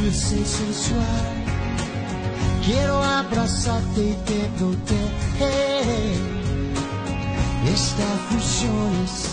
dulce y sensual. Quiero abrazarte y te proteger. Esta fusión es